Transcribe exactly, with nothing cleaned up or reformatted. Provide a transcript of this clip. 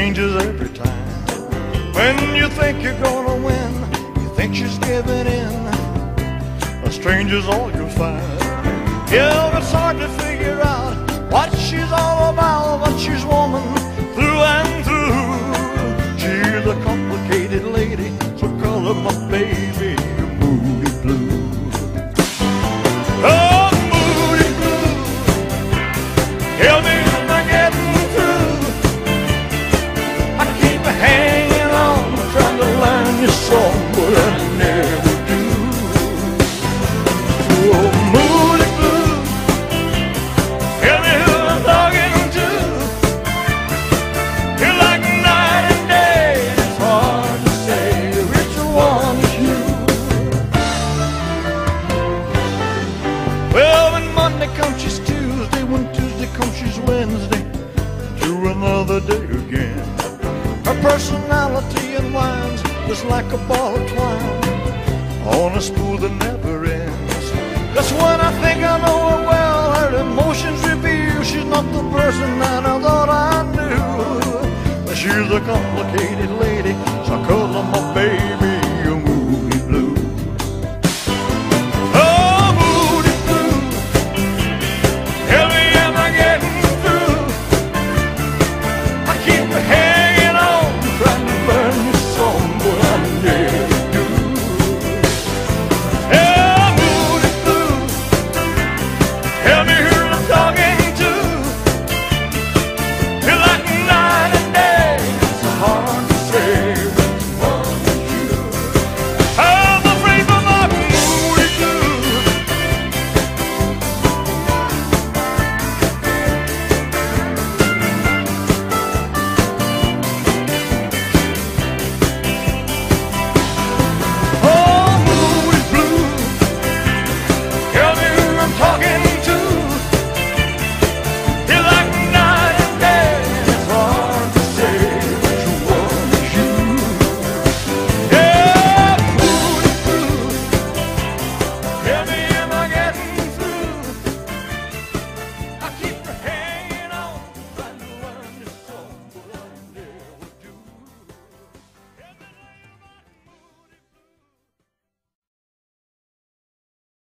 changes every time. When you think you're gonna win, you think she's giving in. A stranger's all you'll find. Yeah, it's hard to figure out what she's all about, but she's woman through and through. She's a complicated lady, so call her my baby, Moody Blue. Oh, Moody Blue, help me am I getting through? I keep hanging on, trying to learn your song, but I never do. Oh, Moody Blue, tell me who I'm talking to. You're like night and day, and it's hard to say which one is you. Well, when Monday comes, she's Tuesday. When Tuesday comes, she's Wednesday. To another day again. Her personality unwinds just like a ball of twine on a spool that never ends. That's when I think I know her well. Her emotions reveal she's not the person that I thought I knew. But she's a complicated lady, so I call her my baby.